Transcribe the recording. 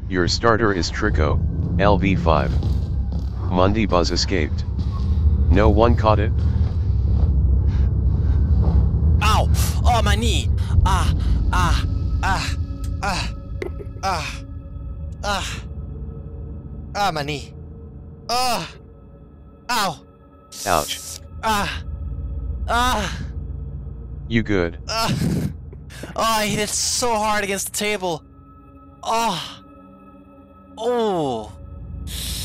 Your starter is Trico, LV5. Mundi Buzz escaped. No one caught it? Ow! Oh, my knee! Ah, my knee. Ow! Ouch. You good? Oh, I hit it so hard against the table. Oh.